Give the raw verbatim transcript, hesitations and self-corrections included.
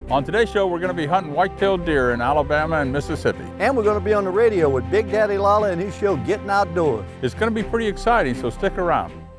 On today's show, we're going to be hunting white-tailed deer in Alabama and Mississippi. And we're going to be on the radio with Big Daddy Lala and his show Getting Outdoors. It's going to be pretty exciting, so stick around.